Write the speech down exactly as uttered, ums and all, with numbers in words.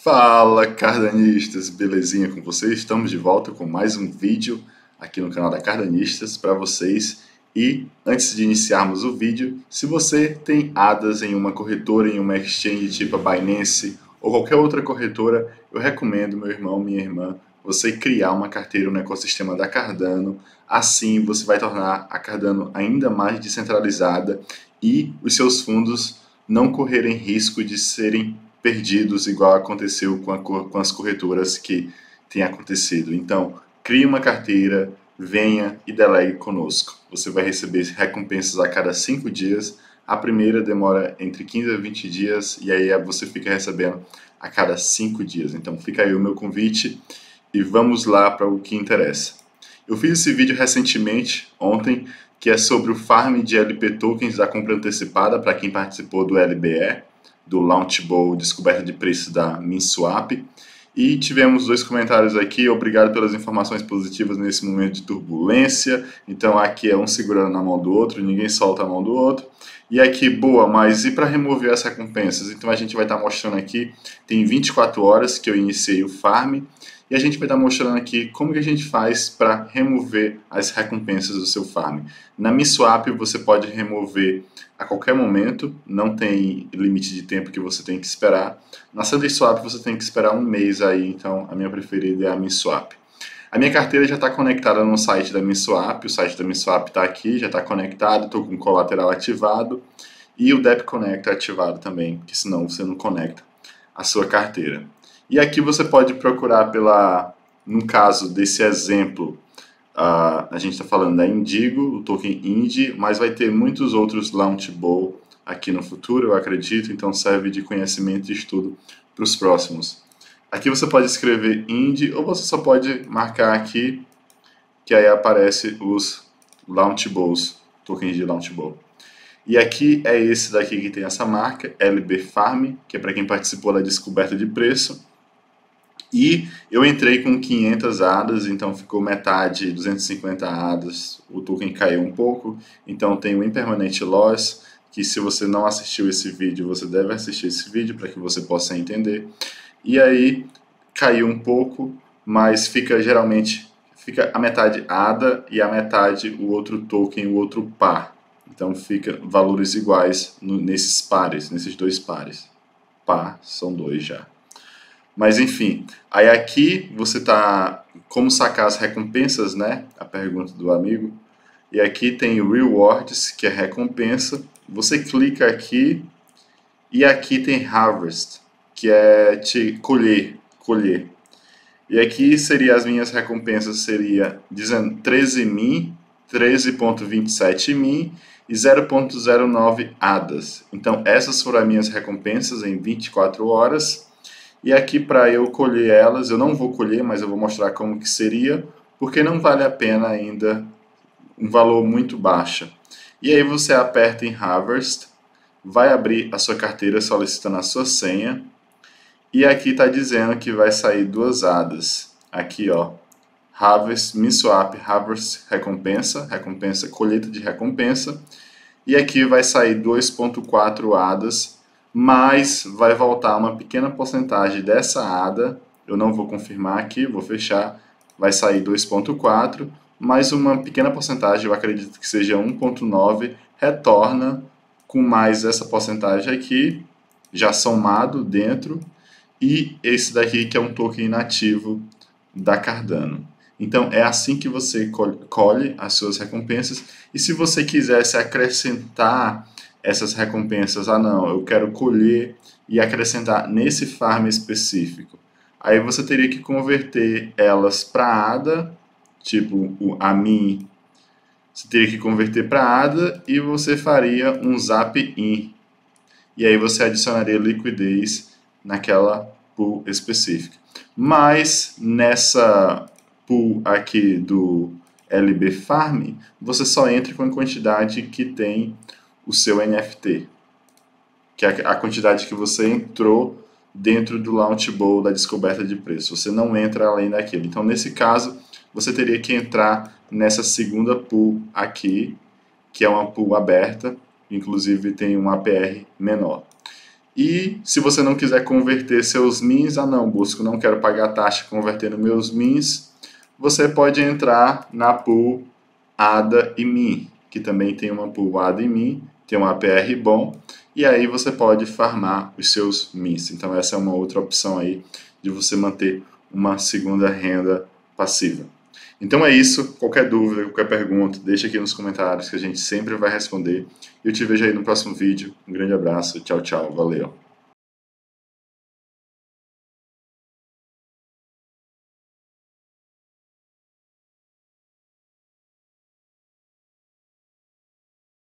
Fala, cardanistas, belezinha com vocês? Estamos de volta com mais um vídeo aqui no canal da Cardanistas para vocês. E antes de iniciarmos o vídeo, se você tem A D As em uma corretora, em uma exchange tipo a Binance ou qualquer outra corretora, eu recomendo, meu irmão, minha irmã, você criar uma carteira no ecossistema da Cardano. Assim você vai tornar a Cardano ainda mais descentralizada e os seus fundos não correrem risco de serem perdidos, igual aconteceu com, a, com as corretoras que tem acontecido. Então, crie uma carteira, venha e delegue conosco. Você vai receber recompensas a cada cinco dias. A primeira demora entre quinze a vinte dias e aí você fica recebendo a cada cinco dias. Então, fica aí o meu convite e vamos lá para o que interessa. Eu fiz esse vídeo recentemente, ontem, que é sobre o farm de L P tokens da compra antecipada para quem participou do L B E, do Launchable Descoberta de Preços da MinSwap. E tivemos dois comentários aqui, obrigado pelas informações positivas nesse momento de turbulência. Então aqui é um segurando na mão do outro, ninguém solta a mão do outro. E aqui, boa, mas e para remover as recompensas? Então a gente vai estar mostrando aqui, tem vinte e quatro horas que eu iniciei o farm. E a gente vai estar mostrando aqui como que a gente faz para remover as recompensas do seu farm. Na MinSwap você pode remover a qualquer momento, não tem limite de tempo que você tem que esperar. Na SundaeSwap você tem que esperar um mês aí, então a minha preferida é a MinSwap. A minha carteira já está conectada no site da MinSwap, o site da MinSwap está aqui, já está conectado, estou com o colateral ativado e o Dep Connect ativado também, porque senão você não conecta a sua carteira. E aqui você pode procurar pela, no caso desse exemplo, uh, a gente está falando da Indigo, o token Indi, mas vai ter muitos outros Launchable aqui no futuro, eu acredito, então serve de conhecimento e estudo para os próximos. Aqui você pode escrever Indi ou você só pode marcar aqui, que aí aparece os Launchables, tokens de Launchable. E aqui é esse daqui que tem essa marca, L B Farm, que é para quem participou da descoberta de preço. E eu entrei com quinhentas A D As, então ficou metade, duzentas e cinquenta A D As, o token caiu um pouco, então tem o Impermanent Loss, que se você não assistiu esse vídeo, você deve assistir esse vídeo para que você possa entender. E aí caiu um pouco, mas fica geralmente, fica a metade A D A e a metade o outro token, o outro par. Então fica valores iguais no, nesses pares, nesses dois pares. Par são dois já. Mas enfim, aí aqui você tá como sacar as recompensas, né? A pergunta do amigo. E aqui tem o Rewards, que é recompensa. Você clica aqui e aqui tem Harvest, que é te colher, colher. E aqui seria as minhas recompensas seria treze mil, treze vírgula vinte e sete mil e zero vírgula zero nove A D As. Então essas foram as minhas recompensas em vinte e quatro horas. E aqui para eu colher elas, eu não vou colher, mas eu vou mostrar como que seria, porque não vale a pena ainda um valor muito baixo. E aí você aperta em Harvest, vai abrir a sua carteira solicitando a sua senha, e aqui está dizendo que vai sair duas A D As. Aqui ó, Harvest, MinSwap, Harvest recompensa, recompensa, colheita de recompensa, e aqui vai sair dois vírgula quatro A D As, mas vai voltar uma pequena porcentagem dessa A D A, eu não vou confirmar aqui, vou fechar, vai sair dois vírgula quatro, mais uma pequena porcentagem, eu acredito que seja um vírgula nove, retorna com mais essa porcentagem aqui, já somado dentro, e esse daqui que é um token inativo da Cardano. Então é assim que você colhe as suas recompensas, e se você quisesse acrescentar essas recompensas, ah não, eu quero colher e acrescentar nesse farm específico. Aí você teria que converter elas para A D A, tipo o, a min, você teria que converter para A D A e você faria um zap in. E aí você adicionaria liquidez naquela pool específica. Mas nessa pool aqui do L B Farm, você só entra com a quantidade que tem o seu N F T, que é a quantidade que você entrou dentro do Launchable da descoberta de preço. Você não entra além daquilo. Então, nesse caso, você teria que entrar nessa segunda pool aqui, que é uma pool aberta, inclusive tem um A P R menor. E se você não quiser converter seus mins, ah não, Bosco, não quero pagar taxa convertendo meus mins, você pode entrar na pool A D A e Min, que também tem uma pool A D A e Min, tem um A P R bom, e aí você pode farmar os seus mins. Então essa é uma outra opção aí de você manter uma segunda renda passiva. Então é isso, qualquer dúvida, qualquer pergunta, deixa aqui nos comentários que a gente sempre vai responder. Eu te vejo aí no próximo vídeo. Um grande abraço, tchau, tchau, valeu!